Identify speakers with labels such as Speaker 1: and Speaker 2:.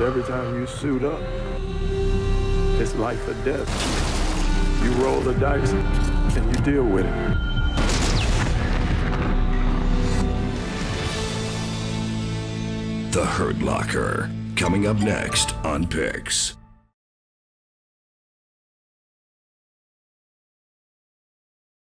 Speaker 1: every time you suit up, it's life or death. You roll the dice and you deal with it.
Speaker 2: The Hurt Locker, coming up next on Picks.